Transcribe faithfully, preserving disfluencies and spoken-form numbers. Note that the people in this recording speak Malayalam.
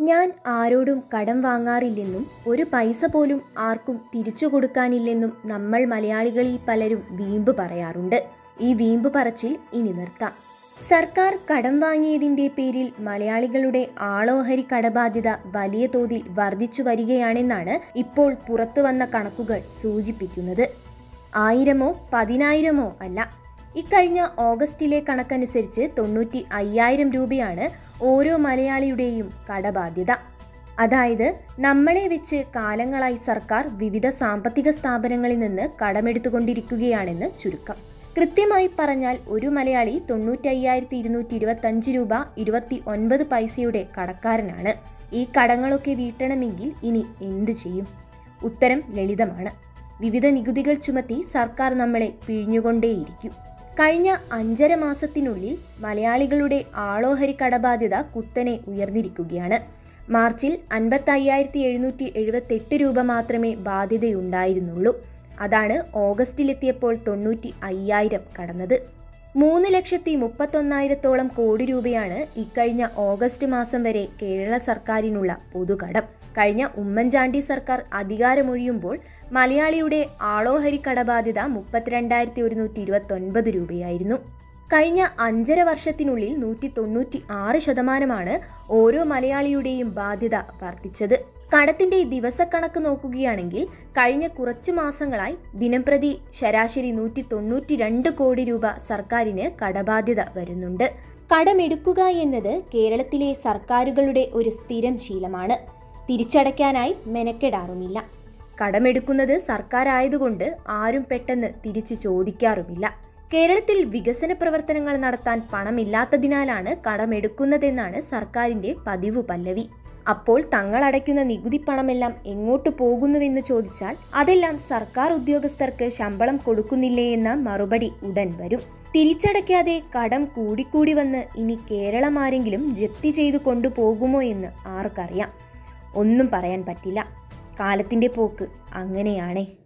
ഞാൻ ആരോടും കടം വാങ്ങാറില്ലെന്നും ഒരു പൈസ പോലും ആർക്കും തിരിച്ചു കൊടുക്കാനില്ലെന്നും നമ്മൾ മലയാളികളിൽ പലരും വീമ്പ് പറയാറുണ്ട്. ഈ വീമ്പ് പറച്ചിൽ ഇനി നിർത്താം. സർക്കാർ കടം വാങ്ങിയതിൻ്റെ പേരിൽ മലയാളികളുടെ ആളോഹരി കടബാധ്യത വലിയ തോതിൽ വർദ്ധിച്ചു വരികയാണെന്നാണ് ഇപ്പോൾ പുറത്തുവന്ന കണക്കുകൾ സൂചിപ്പിക്കുന്നത്. ആയിരമോ പതിനായിരമോ അല്ല. ഇക്കഴിഞ്ഞ ഓഗസ്റ്റിലെ കണക്കനുസരിച്ച് തൊണ്ണൂറ്റി അയ്യായിരം രൂപയാണ് ഓരോ മലയാളിയുടെയും കടബാധ്യത. അതായത് നമ്മളെ വെച്ച് കാലങ്ങളായി സർക്കാർ വിവിധ സാമ്പത്തിക സ്ഥാപനങ്ങളിൽ നിന്ന് കടമെടുത്തുകൊണ്ടിരിക്കുകയാണെന്ന് ചുരുക്കം. കൃത്യമായി പറഞ്ഞാൽ ഒരു മലയാളി തൊണ്ണൂറ്റി അയ്യായിരത്തി ഇരുന്നൂറ്റി ഇരുപത്തഞ്ച് രൂപ ഇരുപത്തി ഒൻപത് പൈസയുടെ കടക്കാരനാണ്. ഈ കടങ്ങളൊക്കെ വീട്ടണമെങ്കിൽ ഇനി എന്തു ചെയ്യും? ഉത്തരം ലളിതമാണ്. വിവിധ നികുതികൾ ചുമത്തി സർക്കാർ നമ്മളെ പിഴിഞ്ഞുകൊണ്ടേയിരിക്കും. കഴിഞ്ഞ അഞ്ചര മാസത്തിനുള്ളിൽ മലയാളികളുടെ ആളോഹരി കടബാധ്യത കുത്തനെ ഉയർന്നിരിക്കുകയാണ്. മാർച്ചിൽ അൻപത്തി അയ്യായിരത്തി എഴുന്നൂറ്റി എഴുപത്തെട്ട് രൂപ മാത്രമേ ബാധ്യതയുണ്ടായിരുന്നുള്ളൂ. അതാണ് ഓഗസ്റ്റിലെത്തിയപ്പോൾ തൊണ്ണൂറ്റി അയ്യായിരം കടന്നത്. മൂന്ന് ലക്ഷത്തി മുപ്പത്തൊന്നായിരത്തോളം കോടി രൂപയാണ് ഇക്കഴിഞ്ഞ ഓഗസ്റ്റ് മാസം വരെ കേരള സർക്കാരിനുള്ള പൊതുകടം. കഴിഞ്ഞ ഉമ്മൻചാണ്ടി സർക്കാർ അധികാരമൊഴിയുമ്പോൾ മലയാളിയുടെ ആളോഹരി കടബാധ്യത മുപ്പത്തിരണ്ടായിരത്തി ഒരുന്നൂറ്റി ഇരുപത്തി ഒൻപത് രൂപയായിരുന്നു. കഴിഞ്ഞ അഞ്ചര വർഷത്തിനുള്ളിൽ നൂറ്റി തൊണ്ണൂറ്റി ആറ് ശതമാനമാണ് ഓരോ മലയാളിയുടെയും ബാധ്യത വർദ്ധിച്ചത്. കടത്തിന്റെ ദിവസക്കണക്ക് നോക്കുകയാണെങ്കിൽ കഴിഞ്ഞ കുറച്ച് മാസങ്ങളായി ദിനംപ്രതി ശരാശരി നൂറ്റി തൊണ്ണൂറ്റി രണ്ട് കോടി രൂപ സർക്കാരിന് കടബാധ്യത വരുന്നുണ്ട്. കടമെടുക്കുക എന്നത് കേരളത്തിലെ സർക്കാരുകളുടെ ഒരു സ്ഥിരം ശീലമാണ്. തിരിച്ചടയ്ക്കാനായി മെനക്കെടാറുമില്ല. കടമെടുക്കുന്നത് സർക്കാരായതുകൊണ്ട് ആരും പെട്ടെന്ന് തിരിച്ചു ചോദിക്കാറുമില്ല. കേരളത്തിൽ വികസന പ്രവർത്തനങ്ങൾ നടത്താൻ പണമില്ലാത്തതിനാലാണ് കടമെടുക്കുന്നതെന്നാണ് സർക്കാരിന്റെ പതിവ് പല്ലവി. അപ്പോൾ തങ്ങൾ അടയ്ക്കുന്ന നികുതി പണമെല്ലാം എങ്ങോട്ട് പോകുന്നുവെന്ന് ചോദിച്ചാൽ അതെല്ലാം സർക്കാർ ഉദ്യോഗസ്ഥർക്ക് ശമ്പളം കൊടുക്കുന്നില്ലേ എന്ന മറുപടി ഉടൻ വരും. തിരിച്ചടയ്ക്കാതെ കടം കൂടിക്കൂടി വന്ന് ഇനി കേരളം ആരെങ്കിലും ജപ്തി ചെയ്തു കൊണ്ടുപോകുമോ എന്ന് ആർക്കറിയാം? ഒന്നും പറയാൻ പറ്റില്ല. കാലത്തിന്റെ പോക്ക് അങ്ങനെയാണേ.